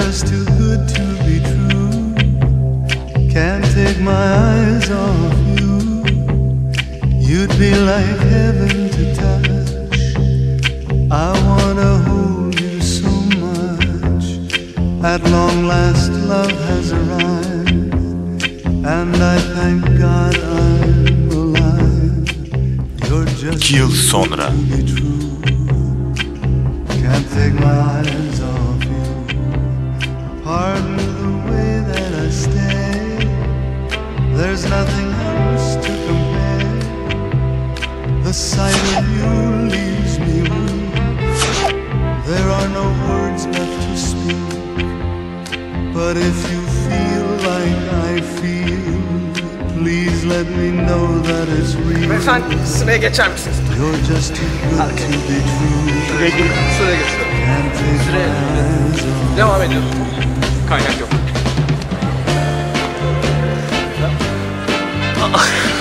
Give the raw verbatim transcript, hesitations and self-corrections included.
just too good to be true. Can't take my eyes off you. You'd be like heaven to touch. I wanna hold you so much. At long last love has arrived, and I thank God I'm alive. You're just İki yıl sonra. Can't take my eyes off you. Pardon the way that I stay. There's nothing else to compare. The sight of you leaves me weak. There are no words left to speak. But if you feel like I feel, please let me know that it's real. Beyefendi sıraya geçer misiniz? You're just too good to be true. Sıraya geçiyorum. Sıraya geçiyorum. Can't take Sıraya my eyes off. devam ediyoruz. Kaynak yok.